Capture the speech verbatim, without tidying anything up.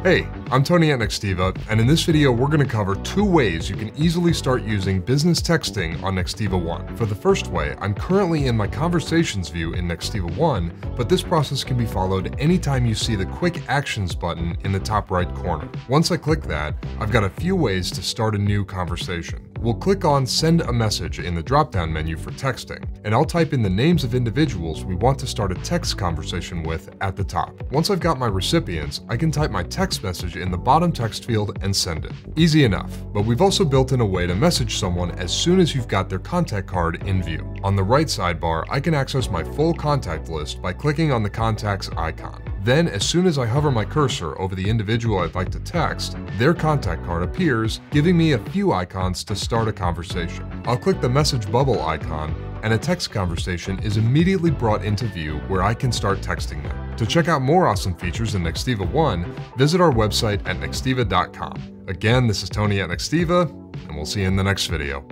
Hey, I'm Tony at Nextiva, and in this video we're going to cover two ways you can easily start using business texting on NextivaONE. For the first way, I'm currently in my conversations view in NextivaONE, but this process can be followed anytime you see the quick actions button in the top right corner. Once I click that, I've got a few ways to start a new conversation. We'll click on Send a Message in the drop-down menu for texting, and I'll type in the names of individuals we want to start a text conversation with at the top. Once I've got my recipients, I can type my text message in the bottom text field and send it. Easy enough, but we've also built in a way to message someone as soon as you've got their contact card in view. On the right sidebar, I can access my full contact list by clicking on the contacts icon. Then, as soon as I hover my cursor over the individual I'd like to text, their contact card appears, giving me a few icons to start a conversation. I'll click the message bubble icon, and a text conversation is immediately brought into view where I can start texting them. To check out more awesome features in NextivaONE, visit our website at nextiva dot com. Again, this is Tony at Nextiva, and we'll see you in the next video.